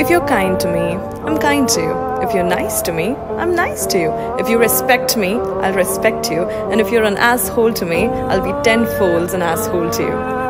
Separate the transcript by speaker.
Speaker 1: If you're kind to me, I'm kind to you. If you're nice to me, I'm nice to you. If you respect me, I'll respect you. And if you're an asshole to me, I'll be tenfold an asshole to you.